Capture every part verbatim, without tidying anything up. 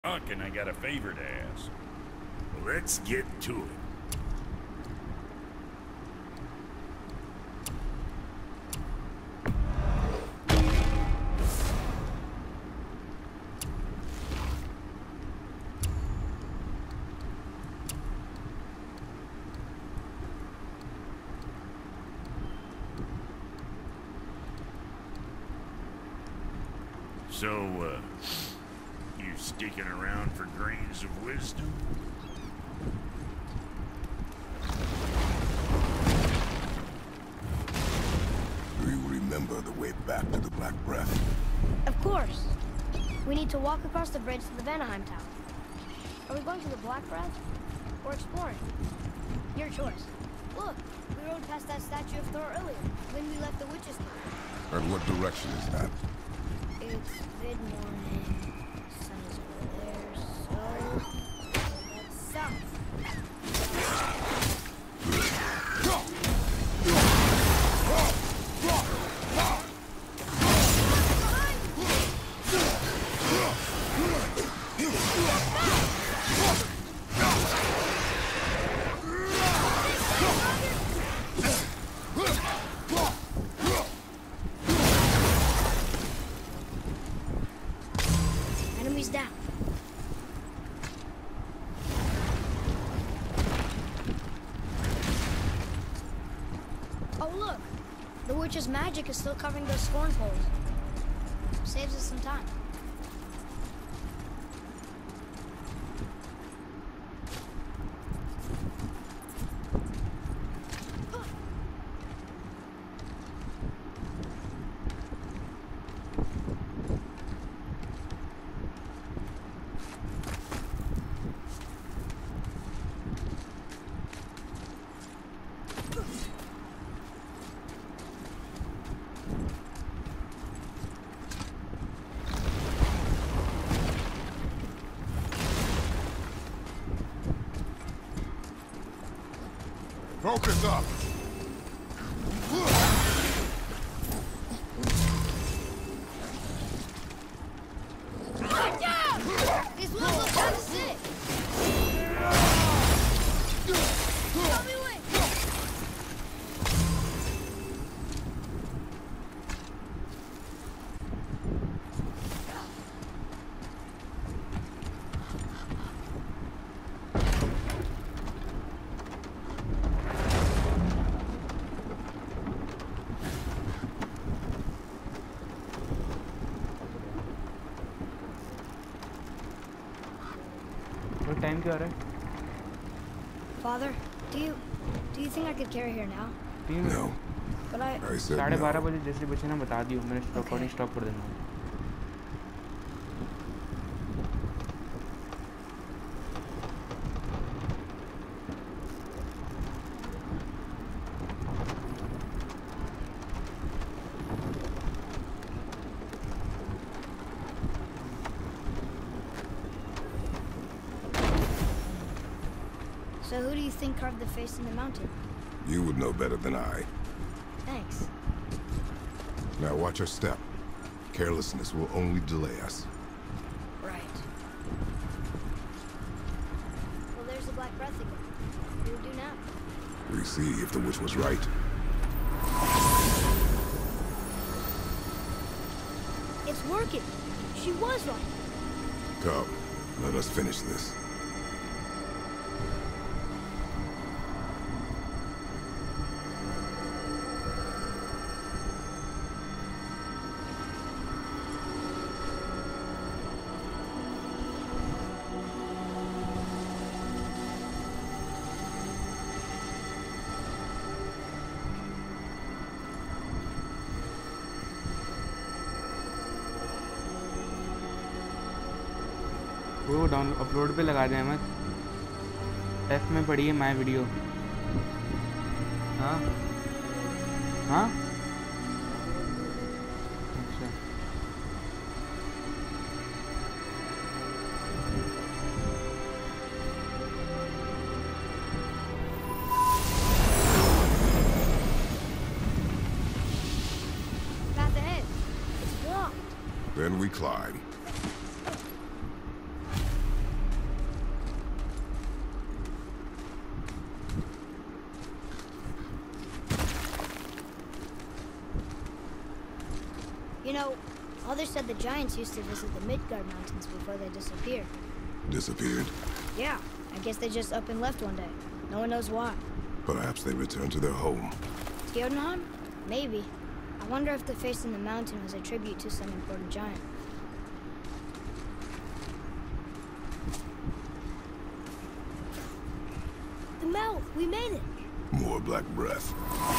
And I got a favor to ask. Let's get to it. So, uh, you sticking around for grains of wisdom? Do you remember the way back to the Black Breath? Of course. We need to walk across the bridge to the Vanaheim Tower. Are we going to the Black Breath or exploring? Your choice. Look, we rode past that statue of Thor earlier, when we left the witch's camp. And what direction is that? It's mid-morning. Sun is over there, so that's south. Enemies down. Oh look! The witch's magic is still covering those scorn poles. Saves us some time. Focus up! Watch out! These wolves look kind of sick. Show me wing. Time क्या हो रहा है? Father, do you do you think I could carry her now? No. But I. I said साढ़े बारह no. बजे जैसे बचे ना बता दियो मैंने स्टॉप Okay. स्टॉप कर देना. So who do you think carved the face in the mountain? You would know better than I. Thanks. Now watch your step. Carelessness will only delay us. Right. Well, there's the Black Breath again. What do we do now? We see if the witch was right. It's working. She was right. Come, let us finish this. वो down upload पे लगा दे Ahmad. F में पड़ी है my video. हाँ हाँ अच्छा Path ahead. It's blocked. Then we climb. You know, Mother said the giants used to visit the Midgard Mountains before they disappeared. Disappeared? Yeah, I guess they just up and left one day. No one knows why. Perhaps they returned to their home. Jotunheim? Maybe. I wonder if the face in the mountain was a tribute to some important giant. The mouth! We made it! More black breath.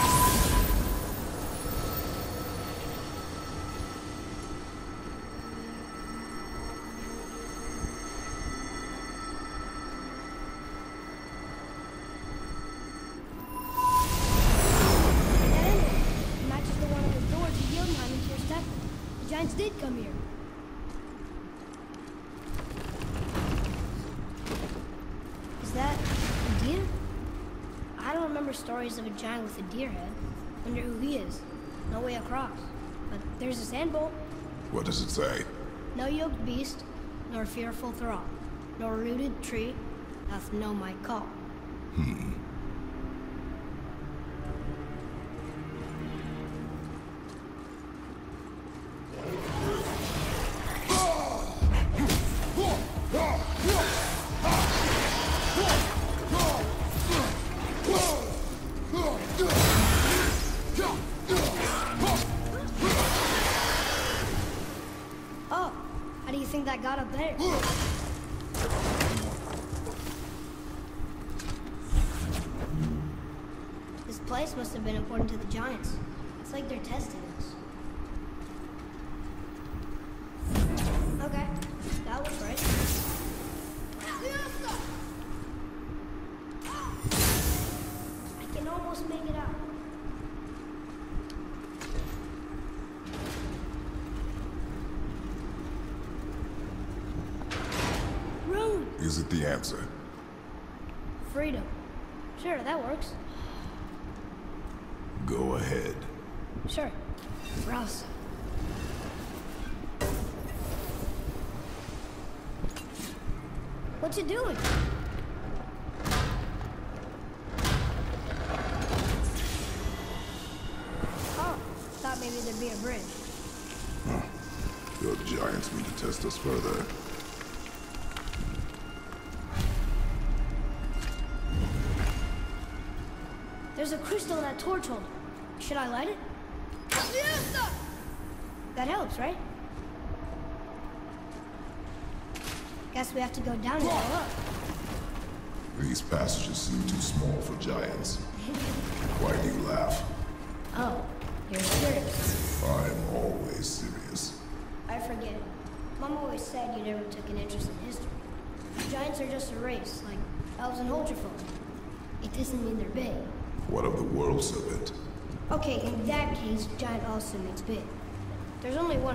Did come here. Is that a deer? I don't remember stories of a giant with a deer head. Wonder who he is. No way across. But there's a sandbolt. What does it say? No yoked beast, nor fearful thrall, nor rooted tree hath no my call. Hmm. That got up there. This place must have been important to the giants. It's like they're testing us. Okay, that looks right. I can almost make it out. Is it the answer? Freedom. Sure, that works. Go ahead. Sure. Rouse. What's it doing? Oh, thought maybe there'd be a bridge. Huh. Your giants mean to test us further. There's a crystal in that torch holder. Should I light it? That helps, right? Guess we have to go down and go up. These passages seem too small for giants. Why do you laugh? Oh, you're serious. I'm always serious. I forget. Mom always said you never took an interest in history. Giants are just a race, like elves and Ultrafolk. It doesn't mean they're big. What of the world serpent? Okay, in that case, giant also means big. There's only one.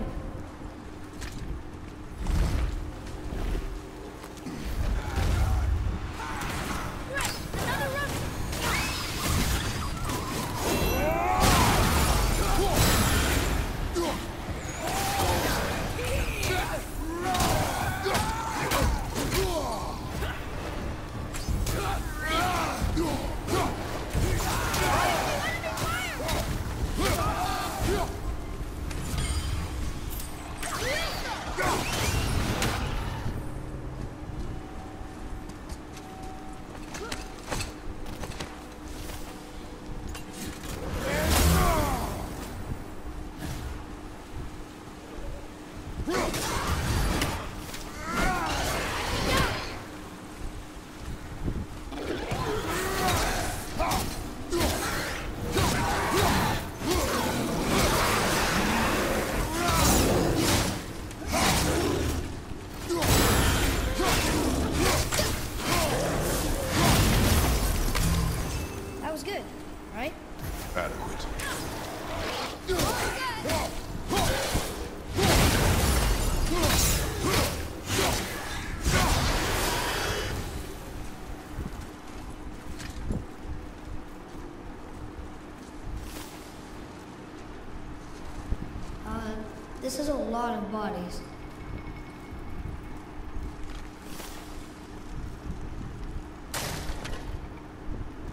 This is a lot of bodies.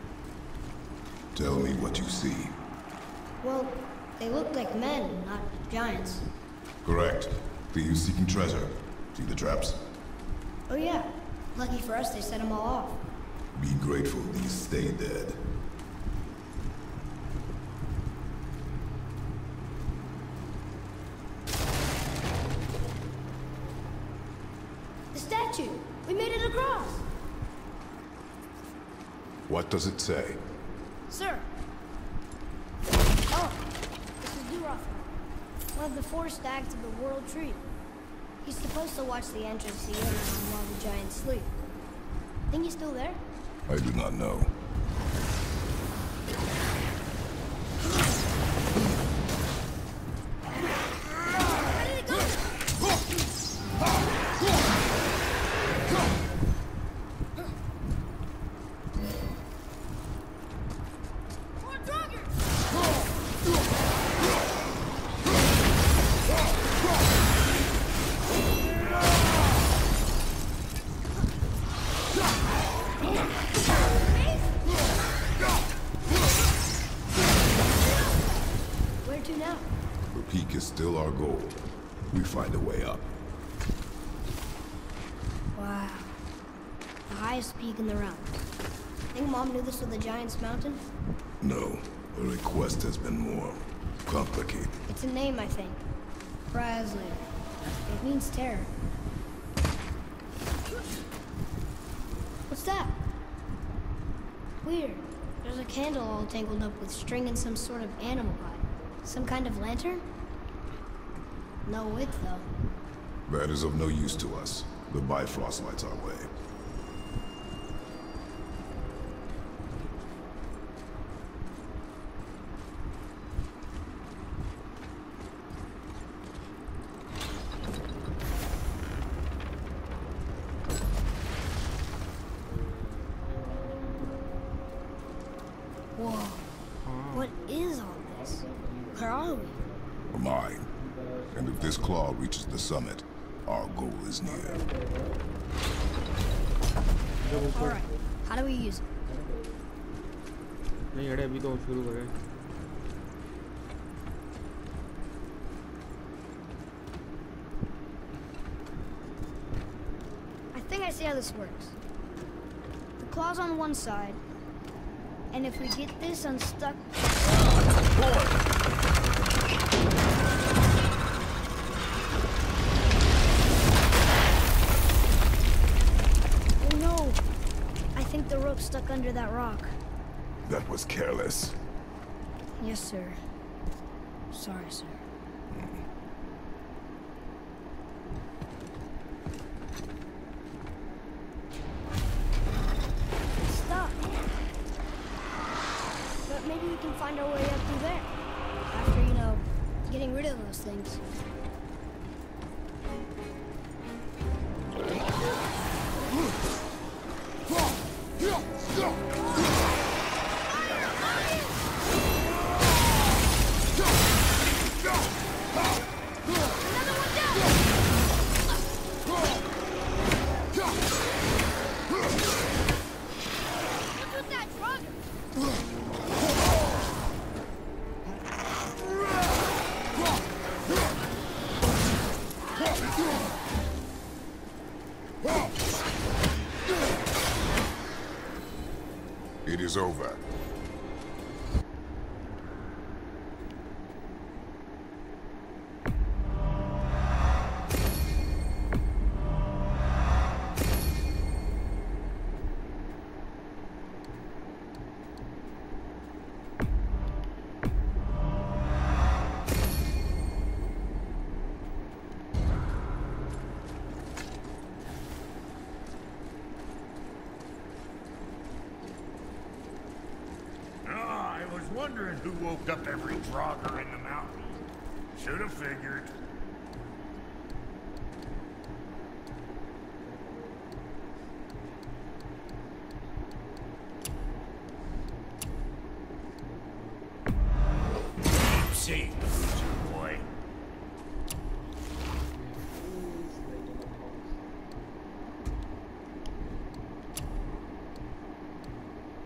Tell me what you see. Well, they look like men, not giants. Correct. Thieves seeking treasure. See the traps? Oh yeah. Lucky for us, they set them all off. Be grateful these stay dead. The statue! We made it across! What does it say? Sir! Oh, this is Durothor, one of the four stags of the World Tree. He's supposed to watch the entrance to Yonaham while the giants sleep. Think he's still there? I do not know. Where did it go? More Draugr! Where to now? The peak is still our goal. We find a way up. Wow. The highest peak in the realm. Think Mom knew this was the Giant's Mountain? No, the request has been more complicated. It's a name, I think. Presley. It means terror. What's that? Weird. There's a candle all tangled up with string and some sort of animal hide. Some kind of lantern? No wick, though. That is of no use to us. The Bifrost lights our way. Whoa. What is all this? Where are we? A mine. And if this claw reaches the summit, our goal is near. Alright. How do we use it? नहीं अरे अभी तो शुरू करें. I think I see how this works. The claw's on one side, and if we get this unstuck... Oh no! I think the rope's stuck under that rock. That was careless. Yes, sir. Sorry, sir. Stop. But maybe we can find our way up through there. After, you know, getting rid of those things. It is over. Wondering who woke up every Draugr in the mountain. Should have figured. See, loser boy.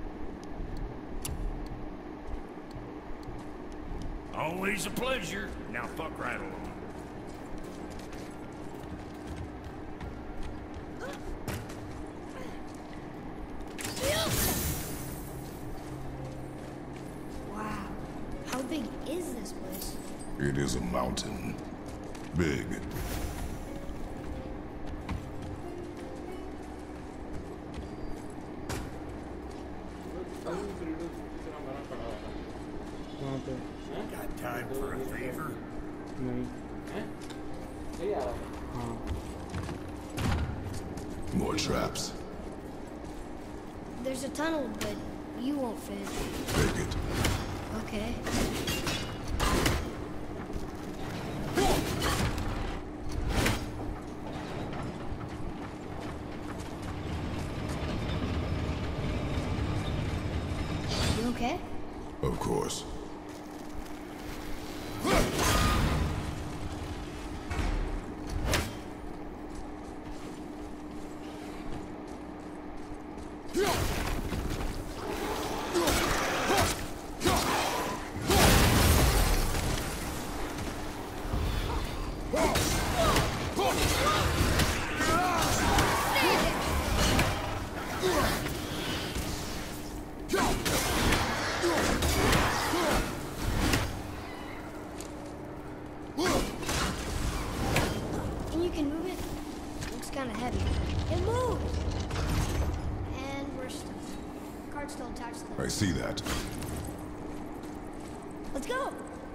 Always a pleasure. Now fuck right along. Wow. How big is this place? It is a mountain. Big. Got time for a favor? More traps. There's a tunnel, but you won't fit. Take it. Okay. You okay? Of course. And you can move it? Looks kind of heavy. It moves! And we're stuck. Card's still attached to I it. see that. Let's go!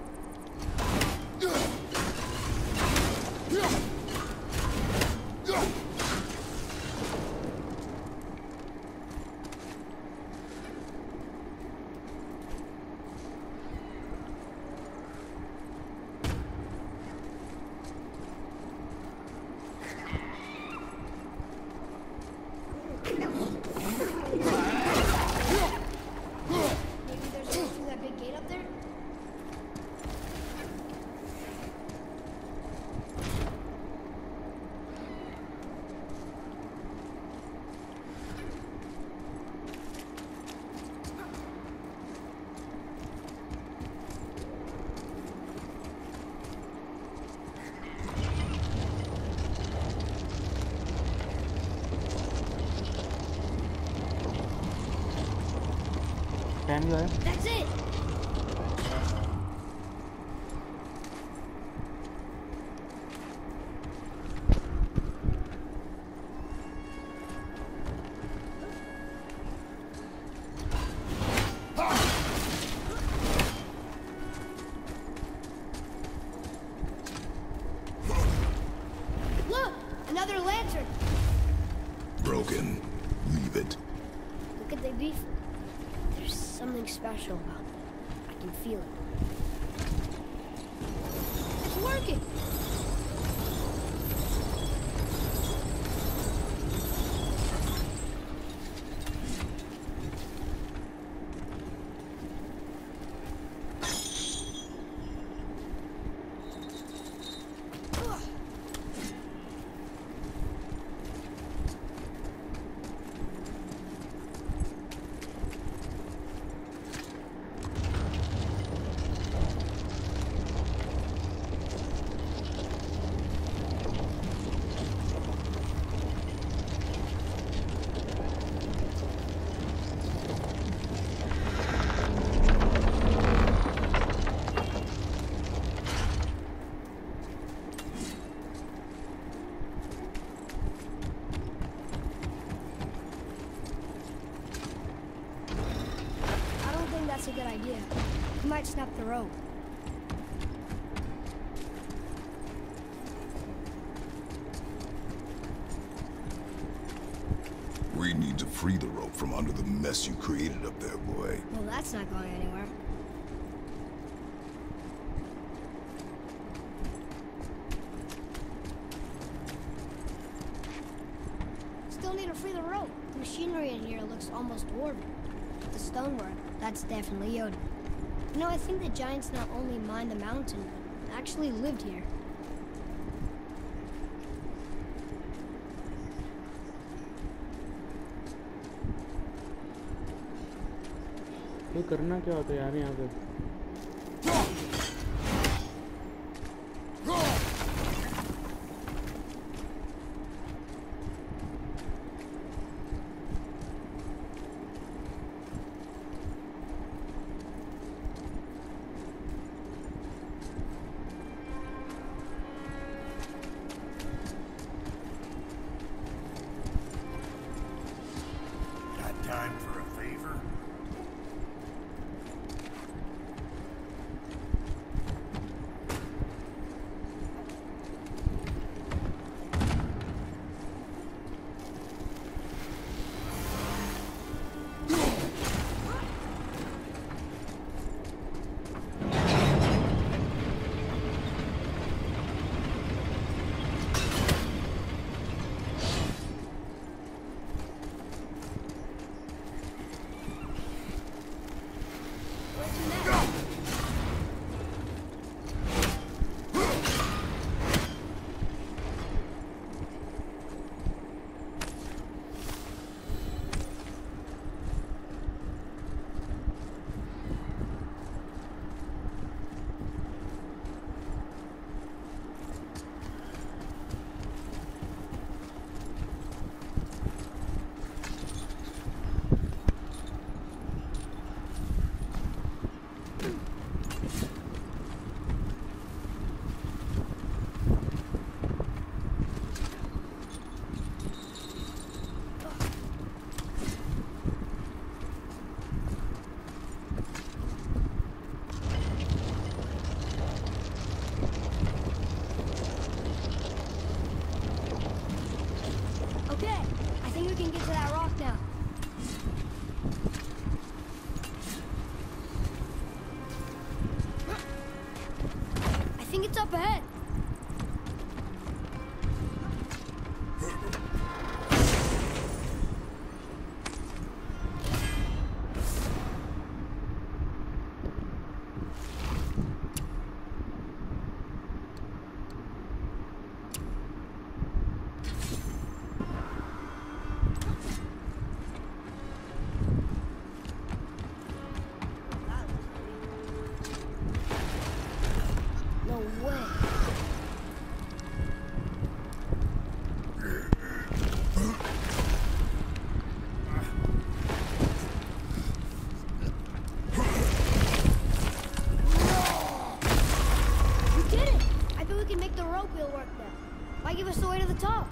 Maybe there's a way through that big gate up there? Can you? That's it! Look! Another lantern! Broken. Leave it. What could they be for? There's something special about them. I can feel it. It's working! Ugh. I don't think that's a good idea. You might snap the rope. We need to free the rope from under the mess you created up there, boy. Well, that's not going anywhere. Still need to free the rope. The machinery in here looks almost dwarven. The stonework, that's definitely Yoda. You know, I think the giants not only mined the mountain, but actually lived here. ये करना क्या होता है यार यहाँ पे? we can get to that rock now. I think it's up ahead. Give us the way to the top.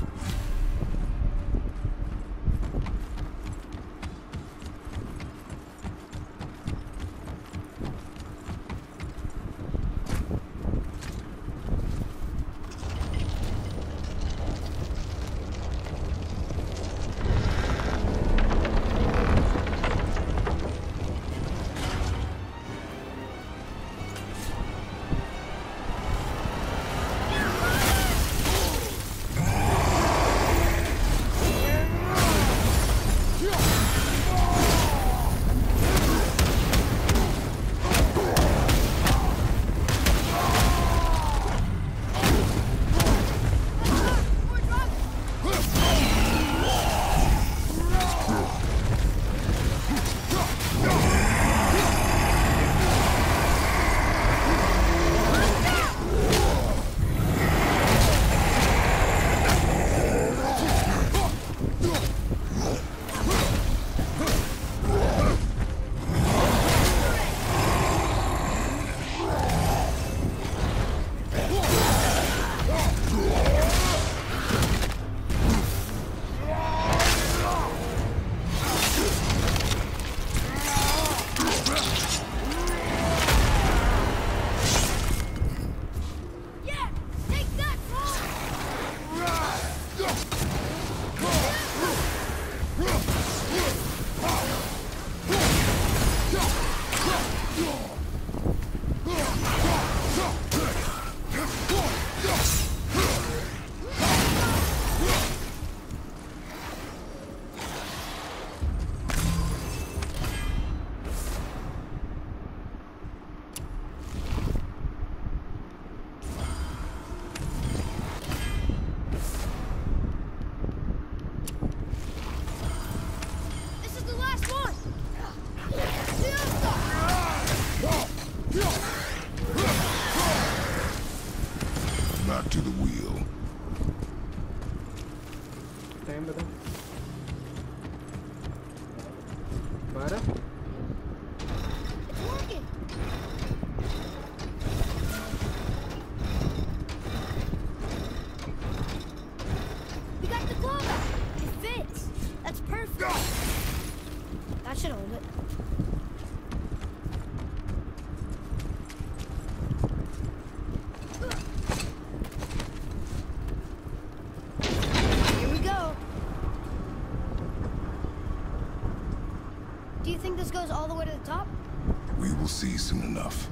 This goes all the way to the top? We will see soon enough.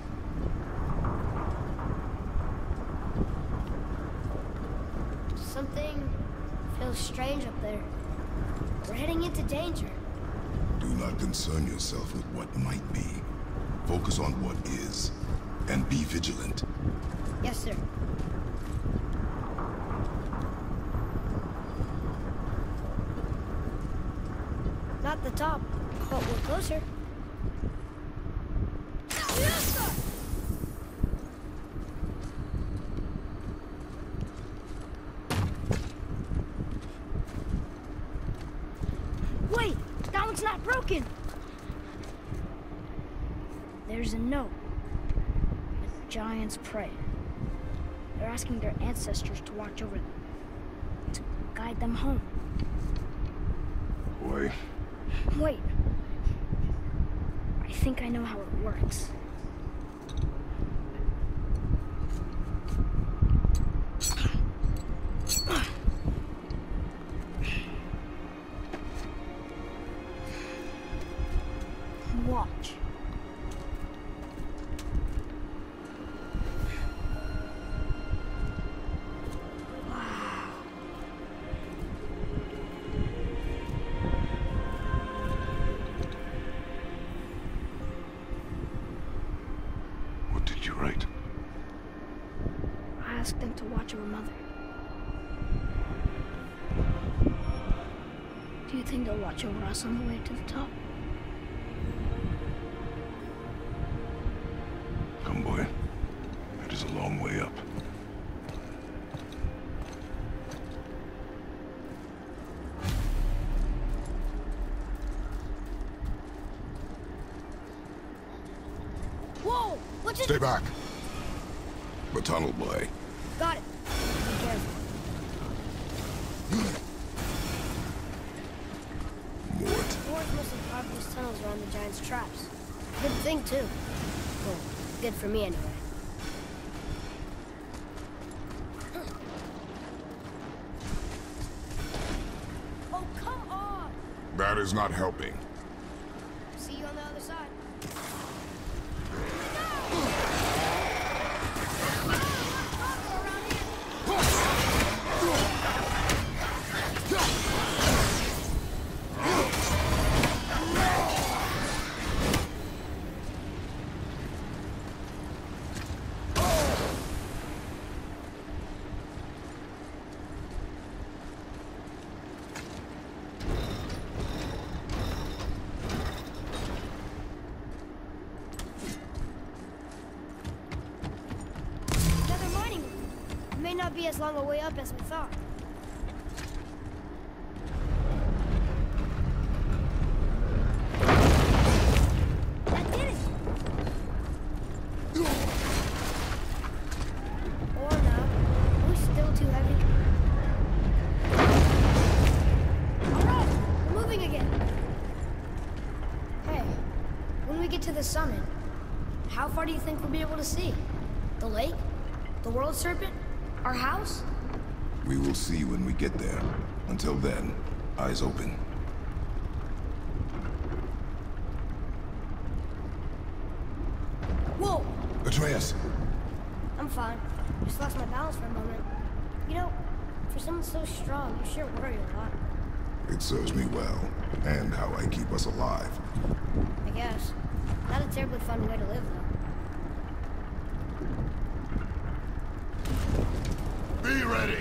Something feels strange up there. We're heading into danger. Do not concern yourself with what might be. Focus on what is, and be vigilant. Yes, sir. Not the top. But we're closer. Wait! That one's not broken! There's a note with giants prey. They're asking their ancestors to watch over them, to guide them home. Boy. Wait. I think I know how it works. watch. What did you write? I asked them to watch over Mother. Do you think they'll watch over us on the way to the top? Come, boy. It is a long way up. Whoa! What's it? Stay back. The tunnel, boy. Got it. Be careful. Mort. Norse must have carved these tunnels around the giant's traps. Good thing, too. Well, good for me, anyway. Oh, come on! That is not helping. See you on the other side. May not be as long a way up as we thought. That did it! Or not. We're still too heavy. Alright, we're moving again. Hey, when we get to the summit, how far do you think we'll be able to see? The lake? The world serpent? Our house? We will see when we get there. Until then, eyes open. Whoa! Atreus! I'm fine. Just lost my balance for a moment. You know, for someone so strong, you sure worry a lot. It serves me well, and how I keep us alive. I guess. Not a terribly fun way to live, though. Be ready!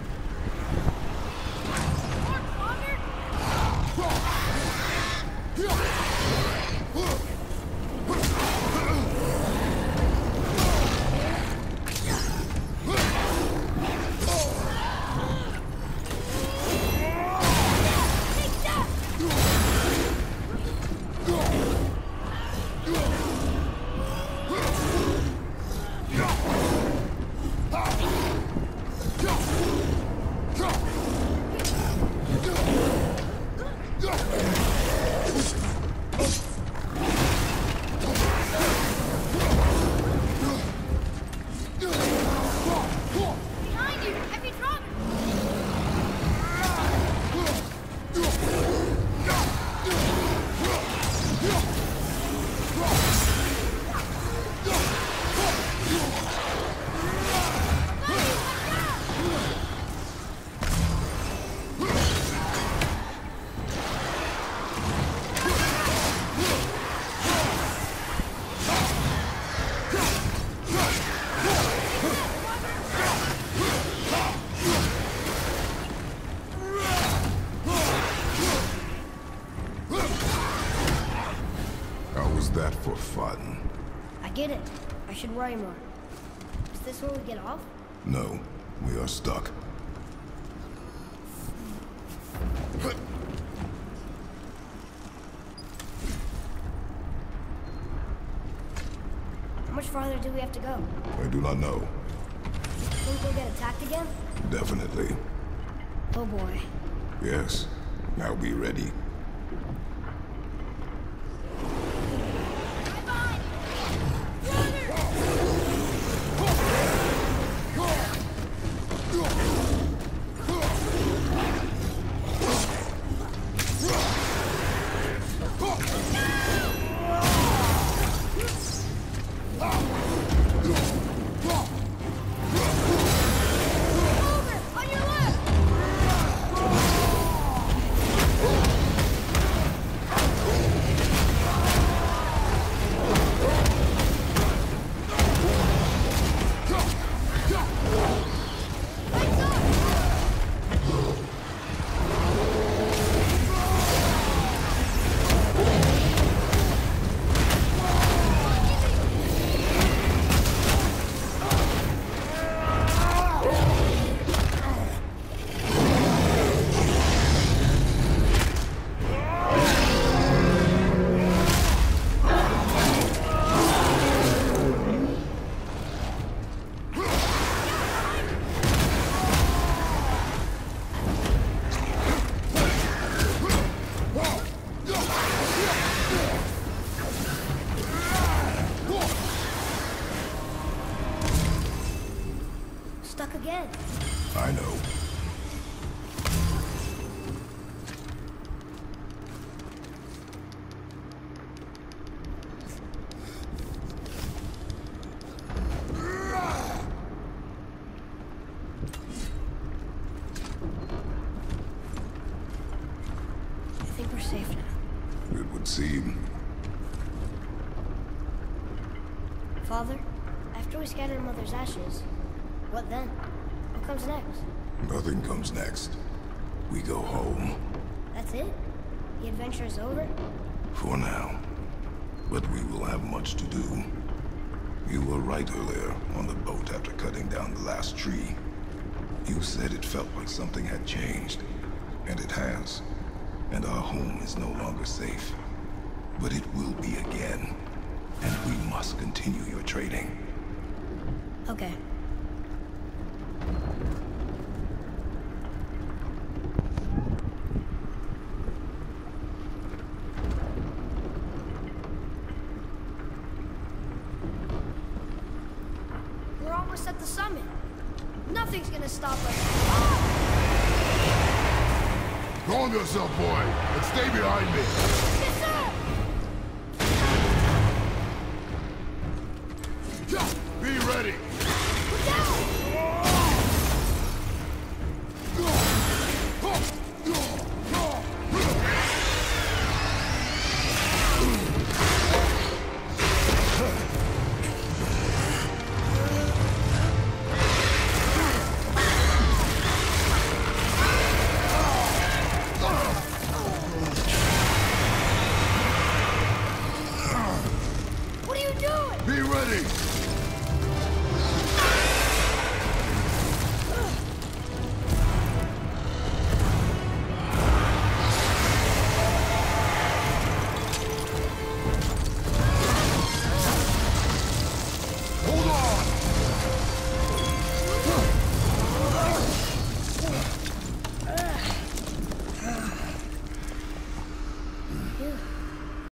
That for fun. I get it. I should worry more. Is this where we get off? No, we are stuck. How much farther do we have to go? I do not know. Think we'll get attacked again? Definitely. Oh boy. Yes. Now be ready. We're safe now. It would seem. Father, after we scatter Mother's ashes, what then? What comes next? Nothing comes next. We go home. That's it? The adventure is over? For now. But we will have much to do. You were right earlier on the boat after cutting down the last tree. You said it felt like something had changed. And it has. And our home is no longer safe. But it will be again. And we must continue your trading. Okay. We're almost at the summit. Nothing's gonna stop us. Ah! Calm yourself, boy, and stay behind me. Yes, sir! Be ready. Look out! Be ready!